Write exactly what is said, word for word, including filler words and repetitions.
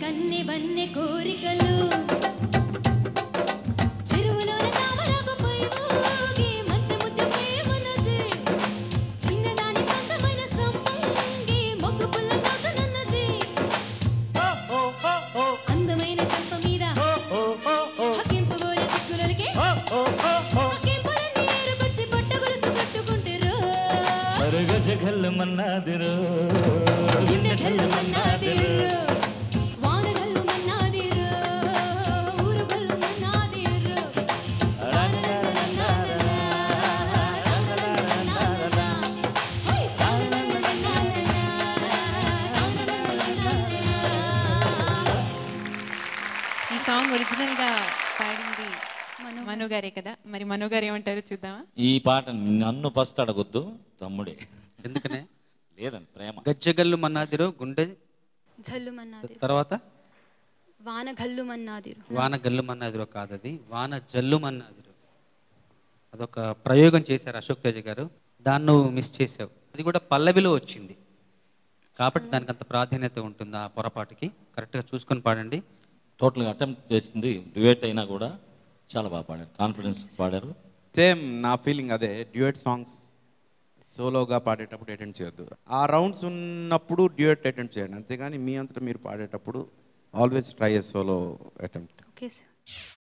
కన్నె వన్నె కోరికలు చెరువులోన తామరాకు పోయి ఊగి మంచి ముద్దు ప్రేమనది చిన్నదాని సొంతమైన సంపంగి మొగ్గు పుల్ల తాకనన్నది అందమైన చెంప మీద హకింపు గోలి సిక్కులకి హకింపులన్నీ ఏరుకొచ్చి బట్ట గొలుసు కట్టుకుంటారు గజ గల్లమన్నాదిరో గుండె జల్లమన్నాదిరో వాన గల్లమన్నాదిరో ఊరు గల్లమన్నాదిరో ఈ సాంగ్ ఒరిజినల్ గా పాడింది మను గారే కదా మరి మను గారు ఏమంటారు చూద్దామా ఈ పాట నన్ను ఫస్ట్ అడగొద్దు తమ్ముడే ఎందుకనే లేదని ప్రేమ గజ్జగల్లు మన్నాదిరో గుండె జల్లుమన్నాదిరో తర్వాత వాన గల్లుమన్నాదిరో వాన గల్లు మన్నాదిరో కాదది వాన జల్లు మన్నాదిరో అదొక ప్రయోగం చేశారు అశోక్ తేజ గారు దాన్ని నువ్వు మిస్ చేసావు అది కూడా పల్లవిలో వచ్చింది కాబట్టి దానికి అంత ప్రాధాన్యత ఉంటుంది ఆ పొరపాటుకి కరెక్ట్గా చూసుకొని పాడండి టోటల్గా అటెంప్ట్ చేసింది డ్యూయట్ అయినా కూడా చాలా బాగా పాడారు కాన్ఫిడెన్స్ పాడారు సేమ్ నా ఫీలింగ్ అదే డ్యూయట్ సాంగ్స్ సోలోగా పాడేటప్పుడు అటెండ్ చేయొద్దు ఆ రౌండ్స్ ఉన్నప్పుడు డ్యూయట్ అటెంప్ట్ చేయండి అంతేగాని మీ అంతటా మీరు పాడేటప్పుడు always try a solo attempt okay sir